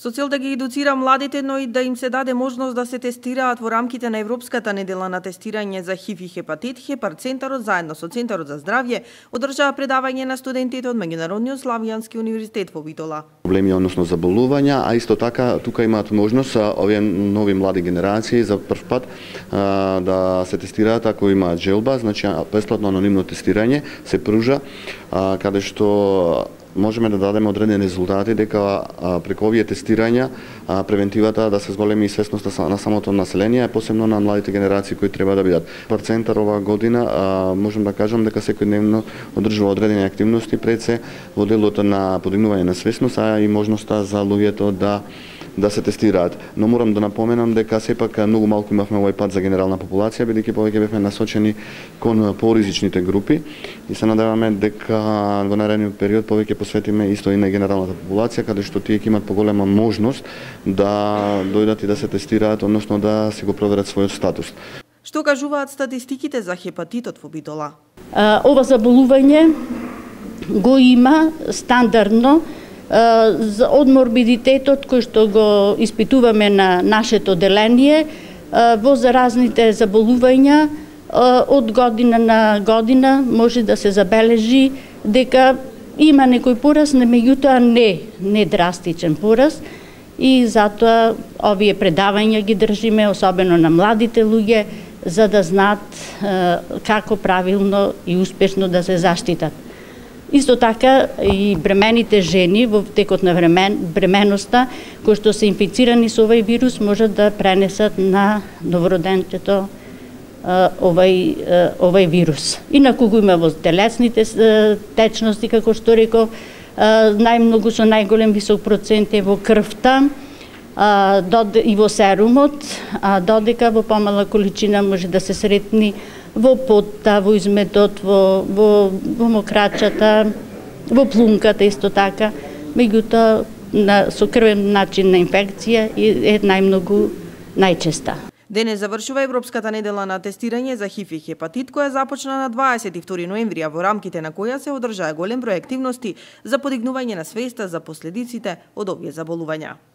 Со цел да ги едуцира младите, но и да им се даде можност да се тестираат во рамките на Европската недела на тестирање за ХИВ и хепатит, Хепар-центарот заедно со Центарот за здравје одржаа предавање на студентите од Меѓународниот славјански универзитет во Битола. Проблеми, односно заболувања, а исто така тука имаат можност овие нови млади генерации за прв пат да се тестираат ако имаат желба, значи бесплатно анонимно тестирање се пружа, каде што можеме да дадеме одредени резултати дека преку овие тестирања превентивата да се зголеми свесноста на самото население, посебно на младите генерации кои треба да бидат. Хепар-центар оваа година можам да кажам дека секојдневно одржува одредени активности пред се во делот на подигнување на свесност, а и можноста за луѓето да се тестираат. Но морам да напоменам дека сепак многу малку имавме овој пат за генерална популација, бидејќи повеќе бевме насочени кон поризичните групи и се надеваме дека во наредниот период повеќе посветиме исто и на генералната популација, каде што тие ќе имат поголема можност да дојдат и да се тестираат, односно да си го проверат својот статус. Што кажуваат статистиките за хепатитот во Битола? Ова заболување го има стандардно од морбидитетот кој што го испитуваме на нашето деление во заразните заболувања од година на година може да се забележи дека има некој пораст, меѓутоа не драстичен пораст и затоа овие предавања ги држиме особено на младите луѓе за да знаат како правилно и успешно да се заштитат. Исто така и бремените жени во текот на бременоста кои што се инфицирани со овој вирус можат да пренесат на новороденчето овој вирус. Инаку го има во телесните течности, како што реков, најмногу со најголем висок процент е во крвта и во серумот, додека во помала количина може да се сретни во потта, во изметот, во мокрачата, во плунката исто така, меѓутоа со крвен начин на инфекција е најмногу најчеста. Денес завршува Европската недела на тестирање за ХИВ и хепатит, која започна на 22 ноември, во рамките на која се одржаа голем број активности за подигнување на свеста за последиците од овие заболувања.